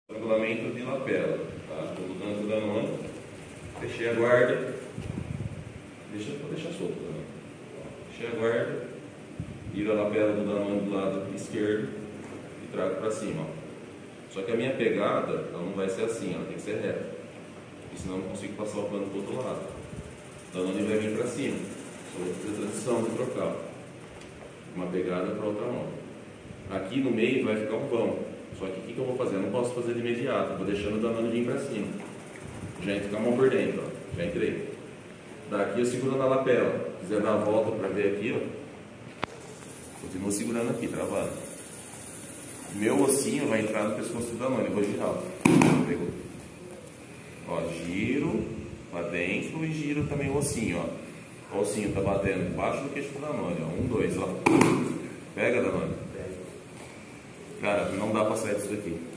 Estrangulamento de lapela, tá? Estou usando o Danone, fechei a guarda, vou deixar solto, né? Fechei a guarda, viro a lapela do Danone do lado esquerdo e trago para cima. Ó. Só que a minha pegada, ela não vai ser assim, ela tem que ser reta, porque senão eu não consigo passar o pano para o outro lado. O Danone vai vir para cima, só vou fazer a transição de trocar uma pegada para outra mão. Aqui no meio vai ficar um vão. Só que o que eu vou fazer? Eu não posso fazer de imediato, vou deixando o Danone vir para cima. Já entra com a mão por dentro, ó. Já entrei. Daqui eu seguro na lapela. Se quiser dar a volta para ver aqui, ó. Continuo segurando aqui, travado. Meu ossinho vai entrar no pescoço do Danone, eu vou girar. Ó. Pegou. Ó, giro para dentro e giro também o ossinho, ó. O ossinho tá batendo embaixo do queixo do Danone, ó. 1, 2, ó. Pega, Danone. Cara, não dá pra sair disso daqui.